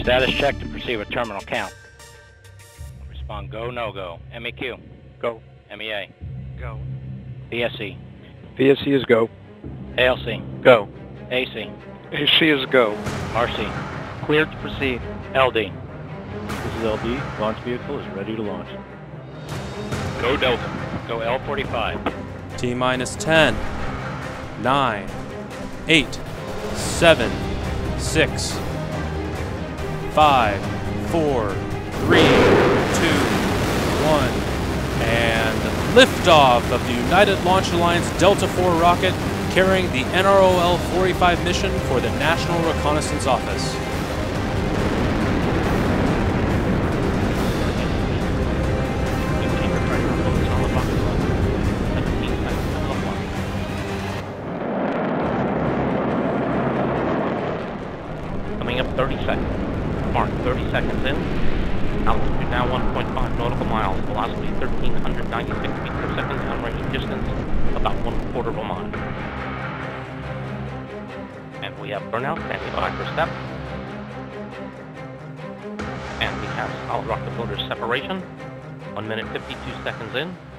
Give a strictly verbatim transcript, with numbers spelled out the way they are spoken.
Status check to proceed with terminal count. Respond go, no go. M E Q. Go. M E A. Go. V S E. V S E is go. A L C. Go. A C. A C is go. R C. Cleared to proceed. L D. This is L D. Launch vehicle is ready to launch. Go Delta. Go L forty-five. T minus ten, nine, eight, seven, six, five, four, three, two, one, and liftoff of the United Launch Alliance Delta four rocket carrying the N R O L forty-five mission for the National Reconnaissance Office. Coming up thirty seconds. Mark, thirty seconds in. Altitude now one point five nautical miles. Velocity one thousand three hundred ninety-six feet per second. Downrange distance about one quarter of a mile. And we have burnout standing by for step. And we have solid rocket motor separation. one minute fifty-two seconds in.